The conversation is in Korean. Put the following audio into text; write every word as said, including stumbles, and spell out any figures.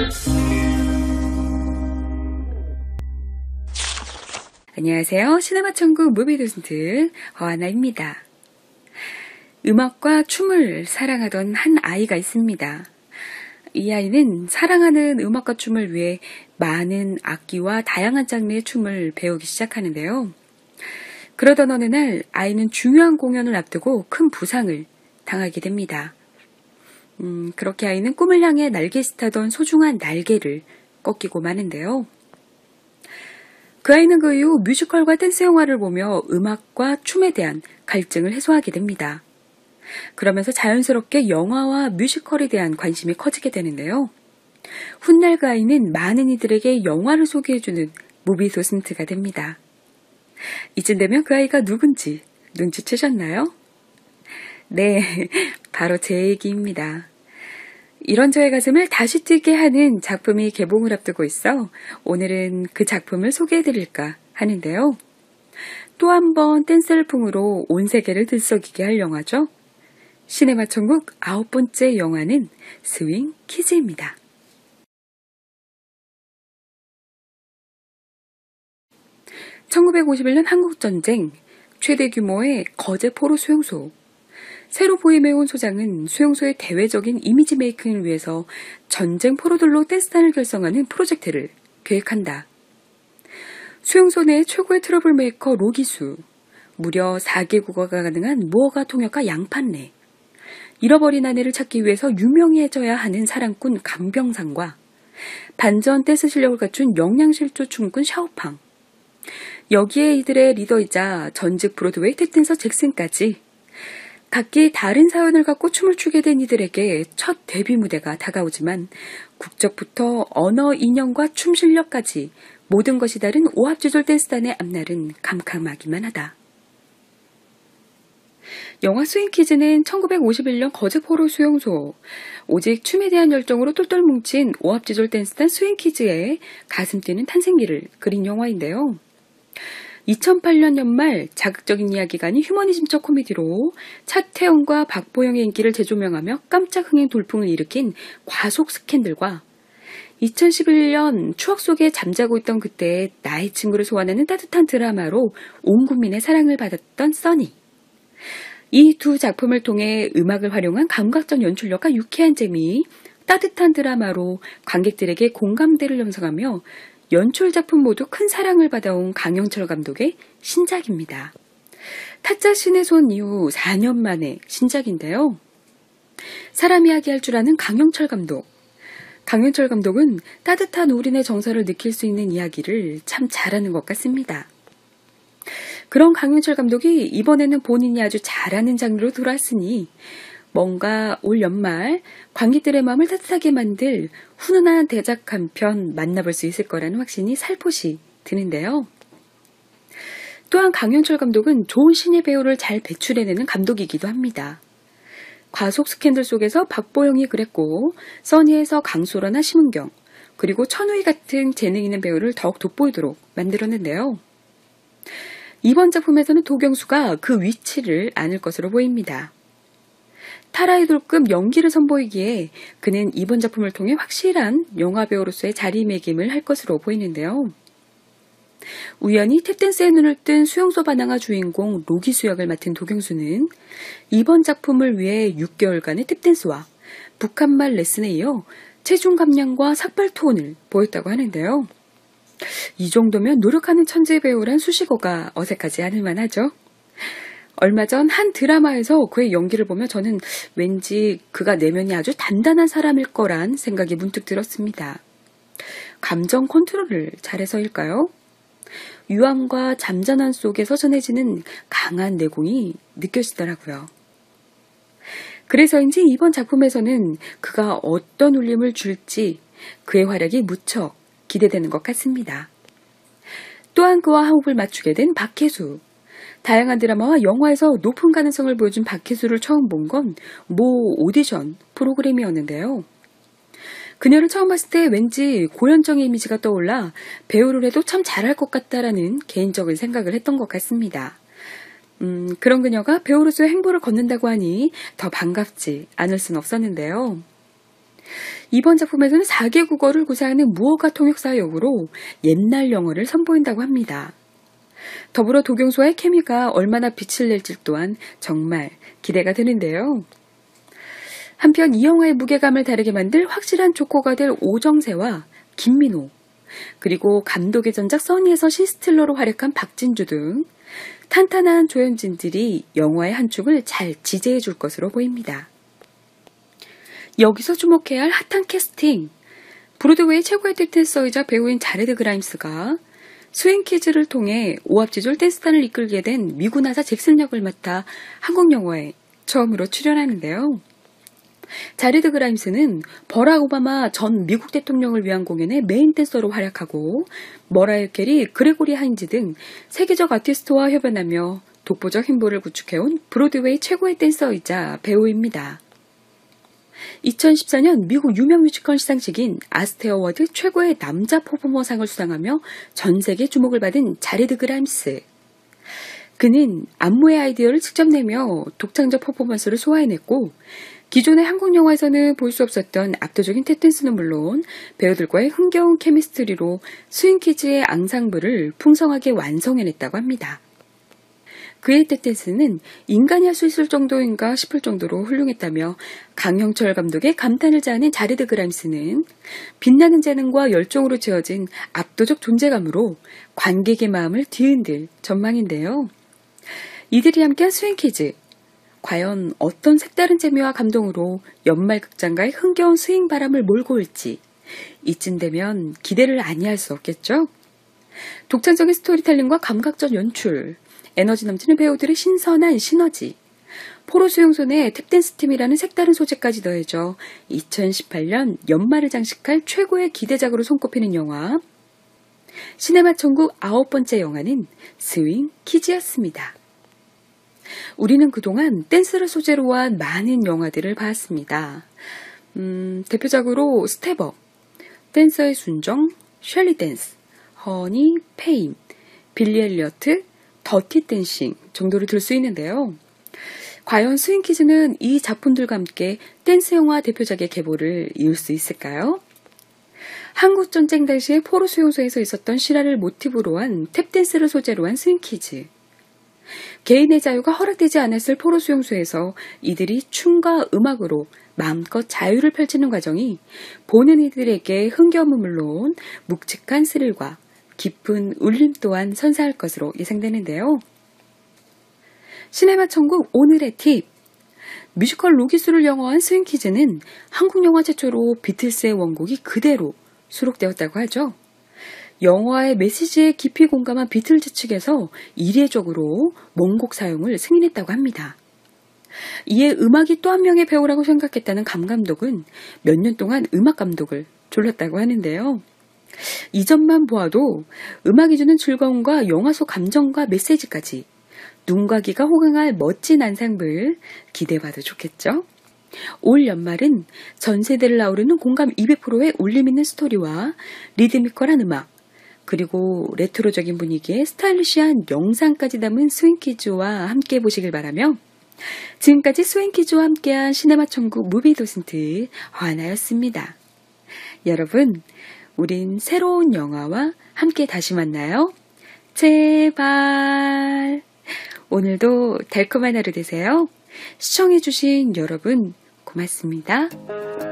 안녕하세요. 시네마 천국 무비도슨트 허하나입니다. 음악과 춤을 사랑하던 한 아이가 있습니다. 이 아이는 사랑하는 음악과 춤을 위해 많은 악기와 다양한 장르의 춤을 배우기 시작하는데요. 그러던 어느 날 아이는 중요한 공연을 앞두고 큰 부상을 당하게 됩니다. 음, 그렇게 아이는 꿈을 향해 날개짓하던 소중한 날개를 꺾이고 마는데요. 그 아이는 그 이후 뮤지컬과 댄스 영화를 보며 음악과 춤에 대한 갈증을 해소하게 됩니다. 그러면서 자연스럽게 영화와 뮤지컬에 대한 관심이 커지게 되는데요. 훗날 그 아이는 많은 이들에게 영화를 소개해주는 무비도슨트가 됩니다. 이쯤 되면 그 아이가 누군지 눈치채셨나요? 네, 바로 제 얘기입니다. 이런 저의 가슴을 다시 뛰게 하는 작품이 개봉을 앞두고 있어 오늘은 그 작품을 소개해드릴까 하는데요. 또 한 번 댄스열풍으로 온 세계를 들썩이게 할 영화죠. 시네마 천국 아홉 번째 영화는 스윙 키즈입니다. 천구백오십일 년 한국전쟁, 최대 규모의 거제 포로 수용소. 새로 부임해온 소장은 수용소의 대외적인 이미지 메이킹을 위해서 전쟁 포로들로 댄스단을 결성하는 프로젝트를 계획한다. 수용소 내 최고의 트러블 메이커 로기수, 무려 네 개국어가 가능한 무어가 통역가 양판래, 잃어버린 아내를 찾기 위해서 유명해져야 하는 사랑꾼 강병상과 반전 댄스 실력을 갖춘 영양실조 춤꾼 샤오팡, 여기에 이들의 리더이자 전직 브로드웨이 탭댄서 잭슨까지 각기 다른 사연을 갖고 춤을 추게 된 이들에게 첫 데뷔 무대가 다가오지만 국적부터 언어 인형과 춤 실력까지 모든 것이 다른 오합지졸 댄스단의 앞날은 캄캄하기만 하다. 영화 스윙키즈는 천구백오십일 년 거제 포로 수용소, 오직 춤에 대한 열정으로 똘똘 뭉친 오합지졸 댄스단 스윙키즈의 가슴 뛰는 탄생기를 그린 영화인데요. 이천팔 년 연말 자극적인 이야기가 아닌 휴머니즘적 코미디로 차태현과 박보영의 인기를 재조명하며 깜짝 흥행 돌풍을 일으킨 과속 스캔들과 이천십일 년 추억 속에 잠자고 있던 그때 나의 친구를 소환하는 따뜻한 드라마로 온 국민의 사랑을 받았던 써니. 이 두 작품을 통해 음악을 활용한 감각적 연출력과 유쾌한 재미, 따뜻한 드라마로 관객들에게 공감대를 형성하며 연출 작품 모두 큰 사랑을 받아온 강영철 감독의 신작입니다. 타짜 신의 손 이후 사 년 만에 신작인데요. 사람 이야기 할 줄 아는 강영철 감독. 강영철 감독은 따뜻한 우린의 정서를 느낄 수 있는 이야기를 참 잘하는 것 같습니다. 그런 강영철 감독이 이번에는 본인이 아주 잘하는 장르로 돌아왔으니 뭔가 올 연말 관객들의 마음을 따뜻하게 만들 훈훈한 대작 한 편 만나볼 수 있을 거라는 확신이 살포시 드는데요. 또한 강영철 감독은 좋은 신예 배우를 잘 배출해내는 감독이기도 합니다. 과속 스캔들 속에서 박보영이 그랬고 써니에서 강소라나 심은경, 그리고 천우희 같은 재능 있는 배우를 더욱 돋보이도록 만들었는데요. 이번 작품에서는 도경수가 그 위치를 안을 것으로 보입니다. 타라이돌급 연기를 선보이기에 그는 이번 작품을 통해 확실한 영화배우로서의 자리매김을 할 것으로 보이는데요. 우연히 탭댄스에 눈을 뜬 수용소 반항아 주인공 로기수 역을 맡은 도경수는 이번 작품을 위해 육 개월간의 탭댄스와 북한말 레슨에 이어 체중 감량과 삭발 투혼을 보였다고 하는데요. 이 정도면 노력하는 천재 배우란 수식어가 어색하지 않을 만하죠. 얼마 전 한 드라마에서 그의 연기를 보며 저는 왠지 그가 내면이 아주 단단한 사람일 거란 생각이 문득 들었습니다. 감정 컨트롤을 잘해서일까요? 유암과 잠잠함 속에서 전해지는 강한 내공이 느껴지더라고요. 그래서인지 이번 작품에서는 그가 어떤 울림을 줄지 그의 활약이 무척 기대되는 것 같습니다. 또한 그와 호흡을 맞추게 된 박혜수. 다양한 드라마와 영화에서 높은 가능성을 보여준 박혜수를 처음 본 건 모 오디션 프로그램이었는데요. 그녀를 처음 봤을 때 왠지 고현정의 이미지가 떠올라 배우를 해도 참 잘할 것 같다라는 개인적인 생각을 했던 것 같습니다. 음, 그런 그녀가 배우로서의 행보를 걷는다고 하니 더 반갑지 않을 순 없었는데요. 이번 작품에서는 네 개 국어를 구사하는 무어가 통역사 역으로 옛날 영어를 선보인다고 합니다. 더불어 도경수와의 케미가 얼마나 빛을 낼지 또한 정말 기대가 되는데요. 한편 이 영화의 무게감을 다르게 만들 확실한 조커가 될 오정세와 김민호, 그리고 감독의 전작 써니에서 시스틸러로 활약한 박진주 등 탄탄한 조연진들이 영화의 한 축을 잘 지지해 줄 것으로 보입니다. 여기서 주목해야 할 핫한 캐스팅. 브로드웨이 최고의 댄서이자 배우인 자레드 그라임스가 스윙키즈를 통해 오합지졸 댄스단을 이끌게 된 미군 하사 잭슨 역을 맡아 한국 영화에 처음으로 출연하는데요. 자레드 그라임스는 버락 오바마 전 미국 대통령을 위한 공연의 메인 댄서로 활약하고 머라이어 캐리, 그레고리 하인즈 등 세계적 아티스트와 협연하며 독보적 행보를 구축해온 브로드웨이 최고의 댄서이자 배우입니다. 이천십사 년 미국 유명 뮤지컬 시상식인 아스테 어워드 최고의 남자 퍼포머상을 수상하며 전 세계 주목을 받은 자레드 그라임스. 그는 안무의 아이디어를 직접 내며 독창적 퍼포먼스를 소화해냈고 기존의 한국 영화에서는 볼 수 없었던 압도적인 탭댄스는 물론 배우들과의 흥겨운 케미스트리로 스윙키즈의 앙상블을 풍성하게 완성해냈다고 합니다. 그의 탭댄스는 인간이 할 수 있을 정도인가 싶을 정도로 훌륭했다며 강형철 감독의 감탄을 자아낸 자레드 그라임스는 빛나는 재능과 열정으로 채워진 압도적 존재감으로 관객의 마음을 뒤흔들 전망인데요. 이들이 함께한 스윙키즈, 과연 어떤 색다른 재미와 감동으로 연말 극장가의 흥겨운 스윙 바람을 몰고 올지 이쯤 되면 기대를 아니할 수 없겠죠? 독창적인 스토리텔링과 감각적 연출, 에너지 넘치는 배우들의 신선한 시너지, 포로 수용소 내 탭댄스 팀이라는 색다른 소재까지 더해져 이천십팔 년 연말을 장식할 최고의 기대작으로 손꼽히는 영화, 시네마 천국 아홉 번째 영화는 스윙 키즈였습니다. 우리는 그동안 댄스를 소재로 한 많은 영화들을 봤습니다. 음, 대표작으로 스텝업, 댄서의 순정, 셜리 댄스, 허니, 페인, 빌리 엘리어트, 더티 댄싱 정도를 들 수 있는데요. 과연 스윙키즈는 이 작품들과 함께 댄스 영화 대표작의 계보를 이을 수 있을까요? 한국전쟁 당시에 포로 수용소에서 있었던 실화를 모티브로 한 탭댄스를 소재로 한 스윙키즈. 개인의 자유가 허락되지 않았을 포로 수용소에서 이들이 춤과 음악으로 마음껏 자유를 펼치는 과정이 보는 이들에게 흥겨움은 물론 묵직한 스릴과 깊은 울림 또한 선사할 것으로 예상되는데요. 시네마 천국 오늘의 팁. 뮤지컬 로기수를 영화한 스윙키즈는 한국 영화 최초로 비틀스의 원곡이 그대로 수록되었다고 하죠. 영화의 메시지에 깊이 공감한 비틀즈 측에서 이례적으로 원곡 사용을 승인했다고 합니다. 이에 음악이 또 한 명의 배우라고 생각했다는 감 감독은 몇 년 동안 음악 감독을 졸랐다고 하는데요. 이 점만 보아도 음악이 주는 즐거움과 영화 속 감정과 메시지까지 눈과 귀가 호강할 멋진 안상블 기대해봐도 좋겠죠? 올 연말은 전 세대를 아우르는 공감 이백 퍼센트의 울림 있는 스토리와 리드미컬한 음악, 그리고 레트로적인 분위기에 스타일리시한 영상까지 담은 스윙키즈와 함께 보시길 바라며 지금까지 스윙키즈와 함께한 시네마 천국 무비 도슨트 화나였습니다. 여러분, 우린 새로운 영화와 함께 다시 만나요. 제발. 오늘도 달콤한 하루 되세요. 시청해주신 여러분 고맙습니다.